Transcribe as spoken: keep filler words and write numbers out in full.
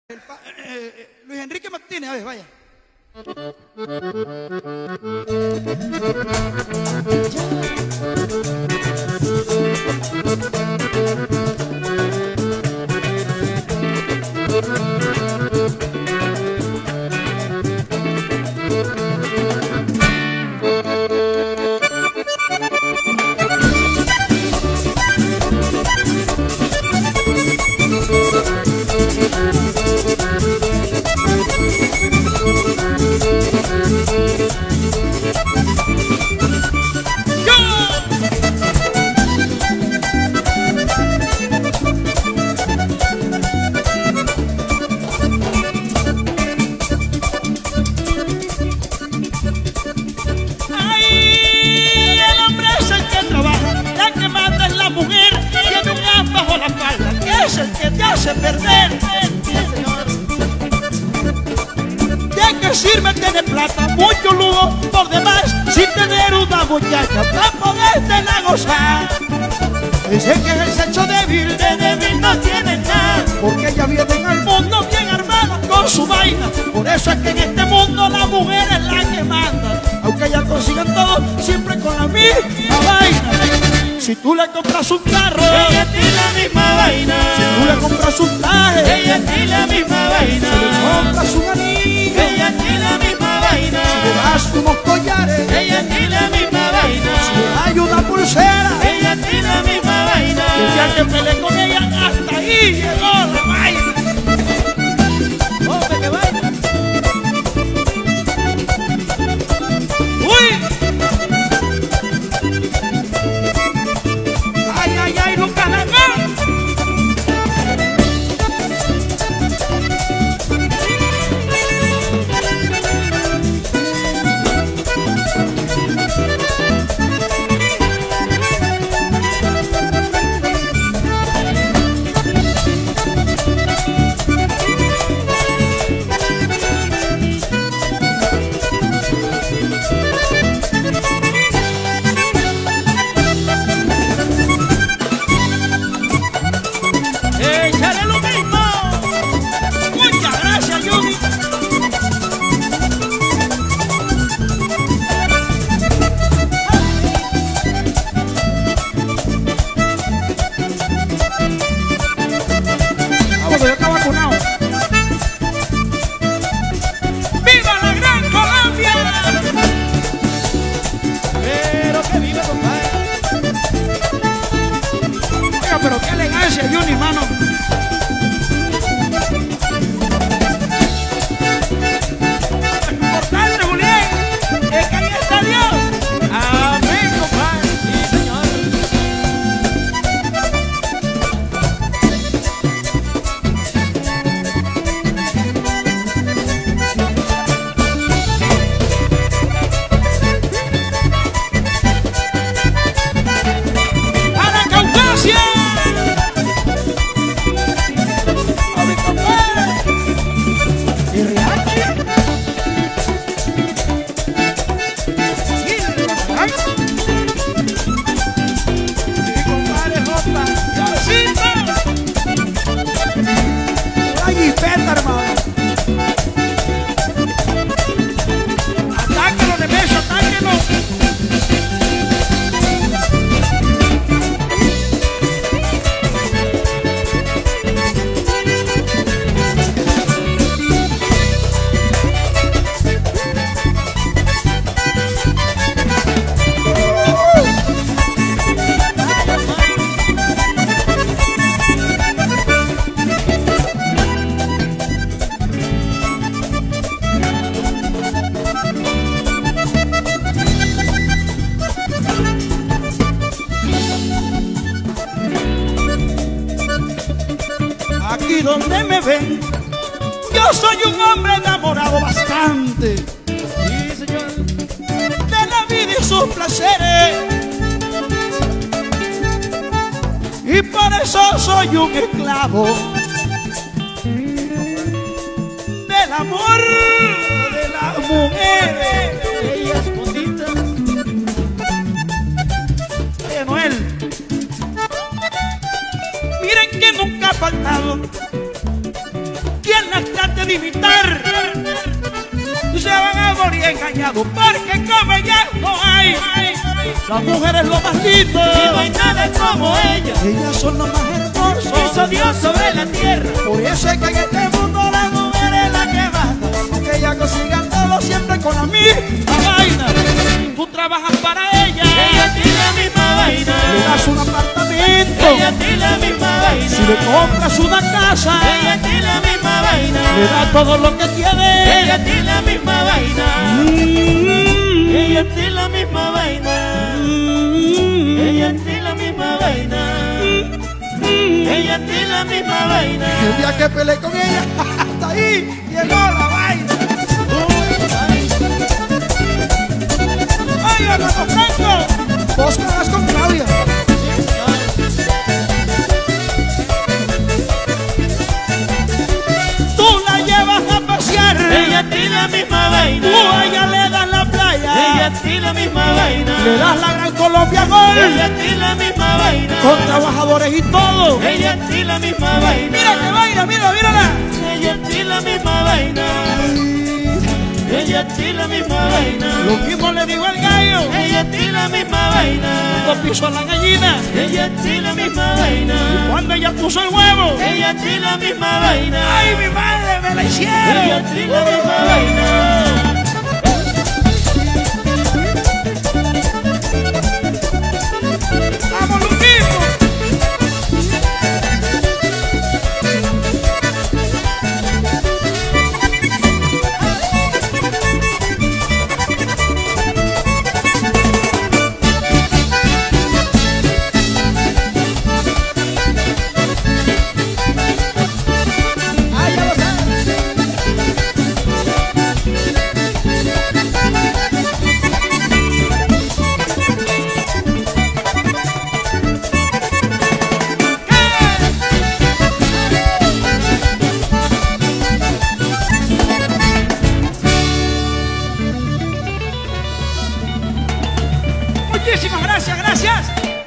El pa, eh, eh, Luis Enrique Martínez, a ver, vaya. Que te hace perder. ¿De qué sirve tener plata, mucho lujo por demás, sin tener una muchacha para podértela gozar? Dicen que el sexo débil, de débil no tiene nada, porque ella viene al mundo bien armada con su vaina. Por eso es que en este mundo la mujer es la que manda, aunque ellas consigan todo, siempre con la misma vaina. Si tú le compras un carro, ella tiene la misma vaina. Si tú le compras un traje, ella tiene la misma vaina. Si le compras un anillo, ella tiene la misma vaina. Si le das unos collares, ella tiene la misma vaina. Si le das una pulsera, ella tiene la misma vaina. El día que peleé con ella, hasta ahí llegó la vaina. Hombre, que vaina. Uy. pero qué elegancia, Juni, mano. Lo importante, Julián, es que ahí está Dios. Amén, compadre. Sí, señor. ¡A la Caucasia! Aquí donde me ven, yo soy un hombre enamorado bastante. Sí, señor. De la vida y sus placeres. Y por eso soy un esclavo del amor de las mujeres. Ella es bonita. Oye, Noel, miren que nunca ha faltado quien la limitar. Se van a morir engañados porque como ella no hay. La mujer es lo más lindo Y no hay nada como ella. Ellas son los más hermosos. Hizo Dios sobre la tierra. Por eso es que en este mundo la mujer es la que manda. Aunque ella consiga todo siempre con la misma vaina. Tú trabajas para ella. Ella tiene la misma vaina. Le das un apartamento. Ella tiene la misma vaina. Si le compras una casa. Ella tiene la misma vaina. Le da todo lo que tiene. Ella tiene la misma vaina. Mm. Ella tiene la misma vaina. Ella tiene la misma vaina. Ella tiene la misma vaina. El día que peleé con ella, hasta ahí llegó la vaina. ¡Ay, Orlando Franco! Vos cagas con Claudia. Tú la llevas a pasear. Ella tiene la misma vaina. Tú a ella le das la playa. Ella tiene la misma vaina. Le das la Gran Colombia Gol. Ella tiene la misma vaina. Con trabajadores y todo. Ella tiene la misma vaina. Mira que vaina, mira, mírala. Ella tiene la misma vaina. Ella tiene la misma vaina. Lo mismo le digo al gallo. Ella tiene la misma vaina. Cuando piso la gallina. Ella tiene la misma vaina. Cuando ella puso el huevo. Ella tiene la misma vaina. ¡Ay, mi madre, me la hicieron! Ella tiene la misma vaina. ¡Vamos, Luquito! ¡Ay, ya lo sabes! Muchísimas gracias, gracias.